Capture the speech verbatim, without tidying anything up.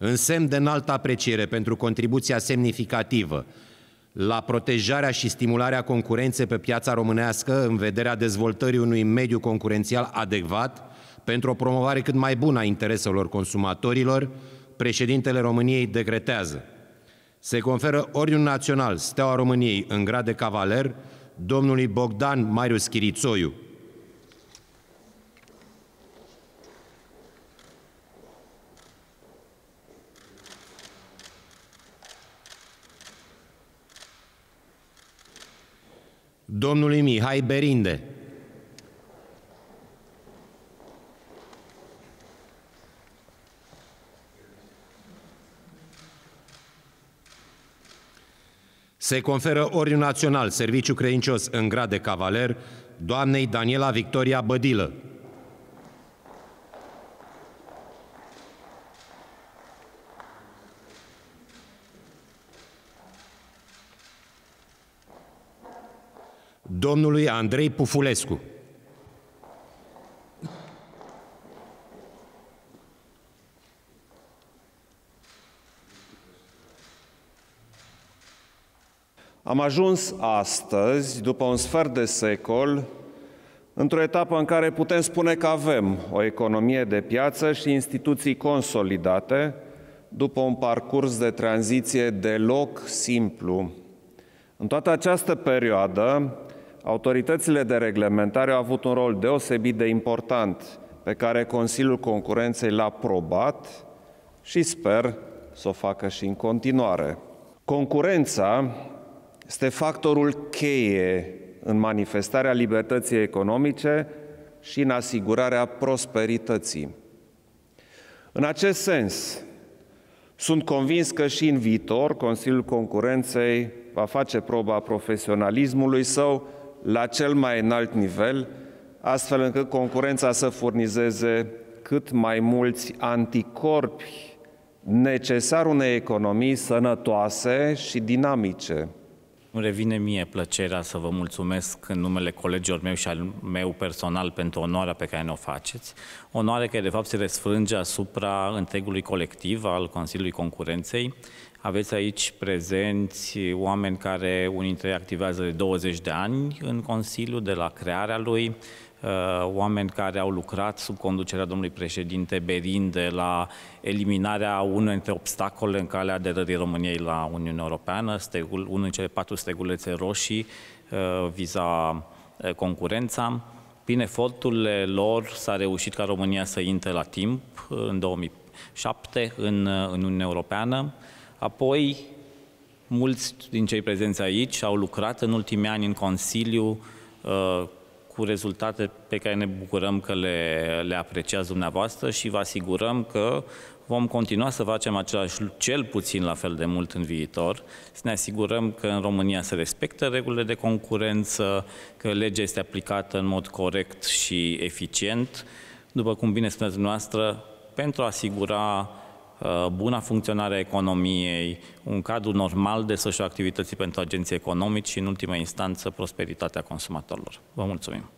În semn de înaltă apreciere pentru contribuția semnificativă la protejarea și stimularea concurenței pe piața românească în vederea dezvoltării unui mediu concurențial adecvat pentru o promovare cât mai bună a intereselor consumatorilor, președintele României decretează: se conferă Ordinul Național Steaua României în grad de cavaler domnului Bogdan Marius Chirițoiu. Domnului Mihai Berinde. Se conferă Ordinul Național Serviciu Credincios în grad de cavaler doamnei Daniela Victoria Bădilă. Domnului Andrei Pufulescu. Am ajuns astăzi, după un sfert de secol, într-o etapă în care putem spune că avem o economie de piață și instituții consolidate, după un parcurs de tranziție deloc simplu. În toată această perioadă, autoritățile de reglementare au avut un rol deosebit de important, pe care Consiliul Concurenței l-a probat și sper să o facă și în continuare. Concurența este factorul cheie în manifestarea libertății economice și în asigurarea prosperității. În acest sens, sunt convins că și în viitor Consiliul Concurenței va face proba profesionalismului său la cel mai înalt nivel, astfel încât concurența să furnizeze cât mai mulți anticorpi necesari unei economii sănătoase și dinamice. Îmi revine mie plăcerea să vă mulțumesc în numele colegilor mei și al meu personal pentru onoarea pe care ne-o faceți. Onoare care de fapt se răsfrânge asupra întregului colectiv al Consiliului Concurenței. Aveți aici prezenți oameni care unii dintre ei activează de douăzeci de ani în Consiliu, de la crearea lui, oameni care au lucrat sub conducerea domnului președinte Berinde la eliminarea unor dintre obstacole în calea aderării României la Uniunea Europeană, stegul, unul din cele patru stegulețe roșii viza concurența. Prin eforturile lor s-a reușit ca România să intre la timp în două mii șapte în, în Uniunea Europeană. Apoi, mulți din cei prezenți aici au lucrat în ultimii ani în Consiliu cu rezultate pe care ne bucurăm că le, le apreciați dumneavoastră și vă asigurăm că vom continua să facem același, cel puțin la fel de mult în viitor, să ne asigurăm că în România se respectă regulile de concurență, că legea este aplicată în mod corect și eficient, după cum bine spuneți dumneavoastră, pentru a asigura uh, buna funcționare a economiei, un cadru normal de social activității pentru agenții economici și, în ultima instanță, prosperitatea consumatorilor. Vă mulțumim!